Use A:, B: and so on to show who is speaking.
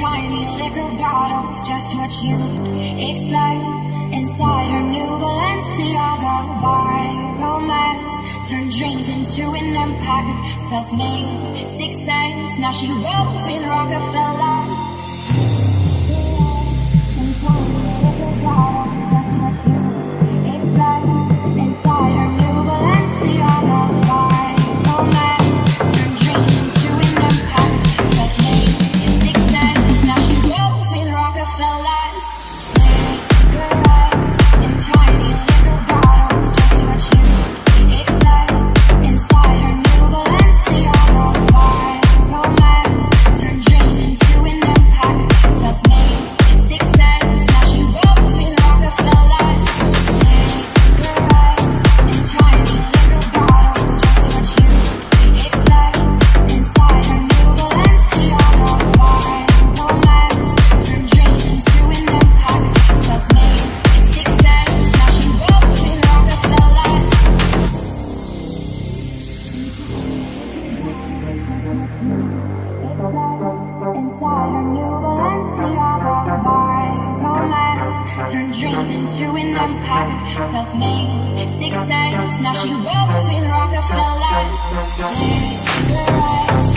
A: tiny liquor bottles, just what you expect. Inside her new Balenciaga vibe, romance turned dreams into an empire. Self-made success, now she rolls with Rockefeller. Inside her new Balenciaga vibe, romance turned dreams into an empire. Self-made success, now she rolls with Rockefellers. Cigarettes in tiny liquor bottles, just what you expect. Inside her new Balenciaga vibe, romance turned dreams into an empire. Self-made success, now she rolls with Rockefellers. Cigarettes in tiny liquor bottles, just what you expect. Inside her new Balenciaga vibe, romance turned dreams into an empire. Self-made success, now she rolls with Rockefellers. Inside her new Balenciaga vibe, romance turned dreams into an empire. Self-made success, now she rolls with Rockefellers. Cigarettes